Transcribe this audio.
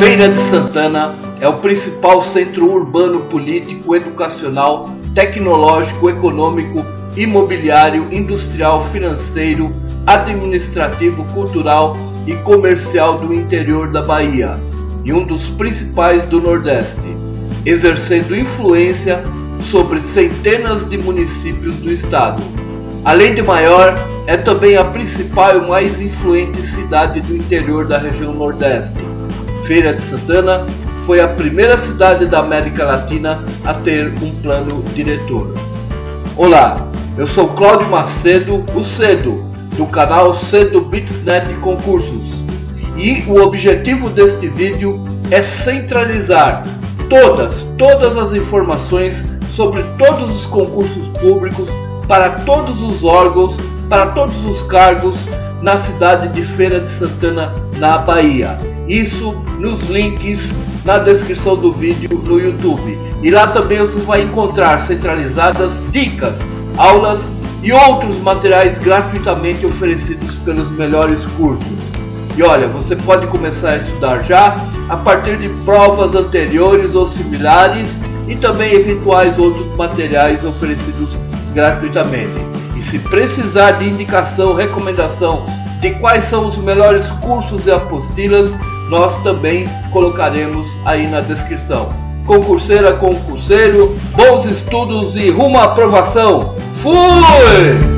Feira de Santana é o principal centro urbano político, educacional, tecnológico, econômico, imobiliário, industrial, financeiro, administrativo, cultural e comercial do interior da Bahia e um dos principais do Nordeste, exercendo influência sobre centenas de municípios do estado. Além de maior, é também a principal e mais influente cidade do interior da região Nordeste. Feira de Santana foi a primeira cidade da América Latina a ter um plano diretor. Olá, eu sou Cláudio Macedo, o Cedo, do canal Cedo Bitsnet Concursos. E o objetivo deste vídeo é centralizar todas as informações sobre todos os concursos públicos para todos os órgãos, para todos os cargos na cidade de Feira de Santana, na Bahia. Isso nos links na descrição do vídeo no YouTube. E lá também você vai encontrar centralizadas dicas, aulas e outros materiais gratuitamente oferecidos pelos melhores cursos. E olha, você pode começar a estudar já a partir de provas anteriores ou similares e também eventuais outros materiais oferecidos gratuitamente. E se precisar de indicação, recomendação de quais são os melhores cursos e apostilas, nós também colocaremos aí na descrição. Concurseira, concurseiro, bons estudos e rumo à aprovação! Fui!